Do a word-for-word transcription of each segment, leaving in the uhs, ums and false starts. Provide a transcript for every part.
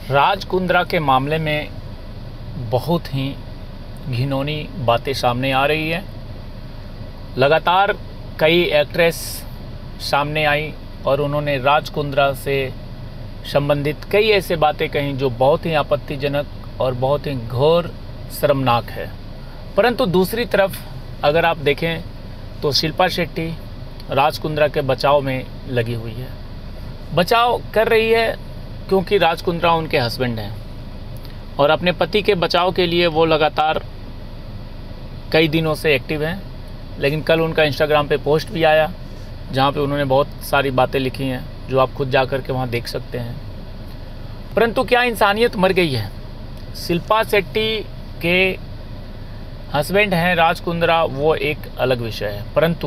राज कुंद्रा के मामले में बहुत ही घिनौनी बातें सामने आ रही है। लगातार कई एक्ट्रेस सामने आई और उन्होंने राज कुंद्रा से संबंधित कई ऐसे बातें कहीं जो बहुत ही आपत्तिजनक और बहुत ही घोर शर्मनाक है। परंतु दूसरी तरफ अगर आप देखें तो शिल्पा शेट्टी राज कुंद्रा के बचाव में लगी हुई है। बचाव कर रही है क्योंकि राज कुंद्रा उनके हस्बैंड हैं और अपने पति के बचाव के लिए वो लगातार कई दिनों से एक्टिव हैं। लेकिन कल उनका इंस्टाग्राम पे पोस्ट भी आया जहाँ पे उन्होंने बहुत सारी बातें लिखी हैं जो आप खुद जा कर के वहाँ देख सकते हैं। परंतु क्या इंसानियत मर गई है? शिल्पा शेट्टी के हस्बैंड हैं राज कुंद्रा, वो एक अलग विषय है। परंतु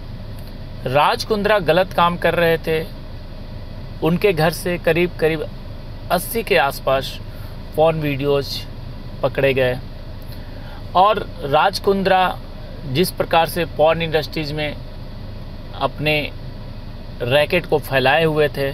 राज कुंद्रा गलत काम कर रहे थे। उनके घर से करीब करीब अस्सी के आसपास पॉर्न वीडियोज पकड़े गए और राज कुंद्रा जिस प्रकार से पॉर्न इंडस्ट्रीज में अपने रैकेट को फैलाए हुए थे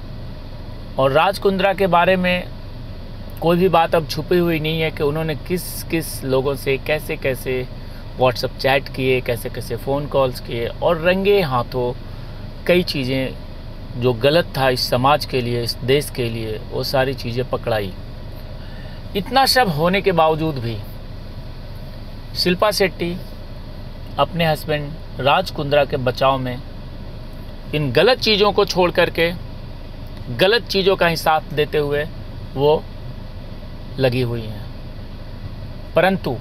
और राज कुंद्रा के बारे में कोई भी बात अब छुपी हुई नहीं है कि उन्होंने किस किस लोगों से कैसे कैसे व्हाट्सएप चैट किए, कैसे कैसे फ़ोन कॉल्स किए और रंगे हाथों कई चीज़ें जो गलत था इस समाज के लिए, इस देश के लिए, वो सारी चीज़ें पकड़ाई। इतना सब होने के बावजूद भी शिल्पा शेट्टी अपने हस्बैंड राज कुंद्रा के बचाव में इन गलत चीज़ों को छोड़ करके गलत चीज़ों का ही साथ देते हुए वो लगी हुई हैं। परंतु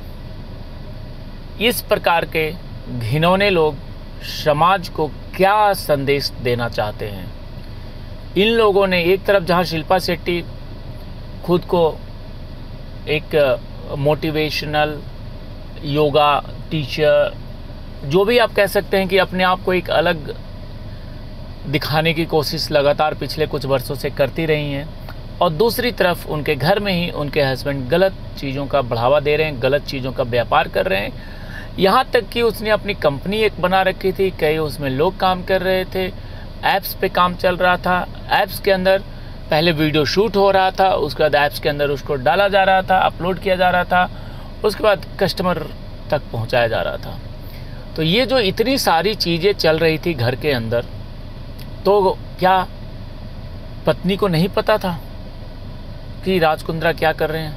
इस प्रकार के घिनौने लोग समाज को क्या संदेश देना चाहते हैं? इन लोगों ने एक तरफ जहां शिल्पा शेट्टी खुद को एक मोटिवेशनल योगा टीचर, जो भी आप कह सकते हैं कि अपने आप को एक अलग दिखाने की कोशिश लगातार पिछले कुछ वर्षों से करती रही हैं, और दूसरी तरफ उनके घर में ही उनके हस्बैंड गलत चीज़ों का बढ़ावा दे रहे हैं, गलत चीज़ों का व्यापार कर रहे हैं। यहाँ तक कि उसने अपनी कंपनी एक बना रखी थी, कई उसमें लोग काम कर रहे थे, ऐप्स पे काम चल रहा था। ऐप्स के अंदर पहले वीडियो शूट हो रहा था, उसके बाद ऐप्स के अंदर उसको डाला जा रहा था, अपलोड किया जा रहा था, उसके बाद कस्टमर तक पहुँचाया जा रहा था। तो ये जो इतनी सारी चीज़ें चल रही थी घर के अंदर, तो क्या पत्नी को नहीं पता था कि राज कुंद्रा क्या कर रहे हैं?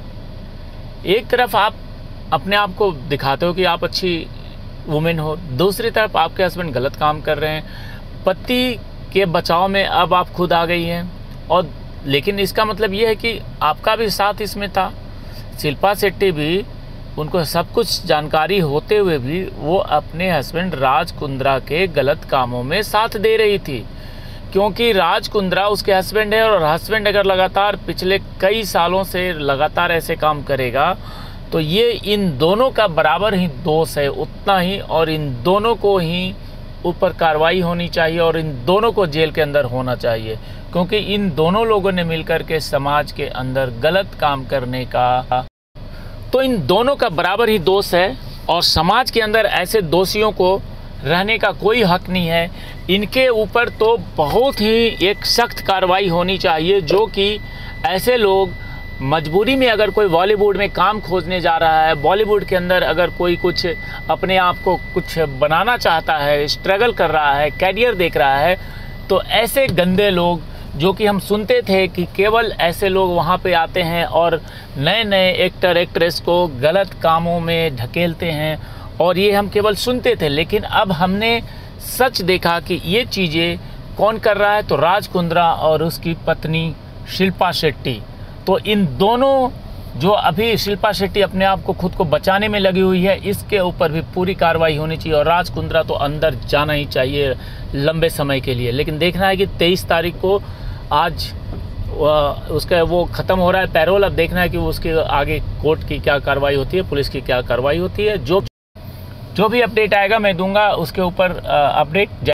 एक तरफ आप अपने आप को दिखाते हो कि आप अच्छी वुमेन हो, दूसरी तरफ आपके हस्बैंड गलत काम कर रहे हैं। पति के बचाव में अब आप खुद आ गई हैं, और लेकिन इसका मतलब ये है कि आपका भी साथ इसमें था। शिल्पा शेट्टी भी, उनको सब कुछ जानकारी होते हुए भी वो अपने हस्बैंड राज कुंद्रा के गलत कामों में साथ दे रही थी, क्योंकि राज कुंद्रा उसके हस्बैंड है और हस्बैंड अगर लगातार पिछले कई सालों से लगातार ऐसे काम करेगा तो ये इन दोनों का बराबर ही दोष है, उतना ही, और इन दोनों को ही ऊपर कार्रवाई होनी चाहिए और इन दोनों को जेल के अंदर होना चाहिए, क्योंकि इन दोनों लोगों ने मिलकर के समाज के अंदर गलत काम करने का, तो इन दोनों का बराबर ही दोष है और समाज के अंदर ऐसे दोषियों को रहने का कोई हक नहीं है। इनके ऊपर तो बहुत ही एक सख्त कार्रवाई होनी चाहिए, जो कि ऐसे लोग मजबूरी में अगर कोई बॉलीवुड में काम खोजने जा रहा है, बॉलीवुड के अंदर अगर कोई कुछ अपने आप को कुछ बनाना चाहता है, स्ट्रगल कर रहा है, कैरियर देख रहा है, तो ऐसे गंदे लोग, जो कि हम सुनते थे कि केवल ऐसे लोग वहाँ पे आते हैं और नए नए एक्टर एक्ट्रेस को गलत कामों में ढकेलते हैं, और ये हम केवल सुनते थे, लेकिन अब हमने सच देखा कि ये चीज़ें कौन कर रहा है, तो राज कुंद्रा और उसकी पत्नी शिल्पा शेट्टी। तो इन दोनों, जो अभी शिल्पा शेट्टी अपने आप को खुद को बचाने में लगी हुई है, इसके ऊपर भी पूरी कार्रवाई होनी चाहिए और राज कुंद्रा तो अंदर जाना ही चाहिए लंबे समय के लिए। लेकिन देखना है कि तेईस तारीख को आज उसका वो ख़त्म हो रहा है पैरोल। अब देखना है कि उसके आगे कोर्ट की क्या कार्रवाई होती है, पुलिस की क्या कार्रवाई होती है। जो जो भी अपडेट आएगा मैं दूंगा उसके ऊपर अपडेट।